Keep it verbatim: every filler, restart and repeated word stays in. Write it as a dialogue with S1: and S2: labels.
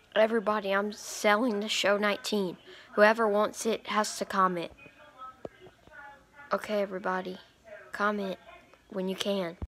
S1: Everybody, I'm selling the show nineteen. Whoever wants it has to comment. Okay, everybody, comment when you can.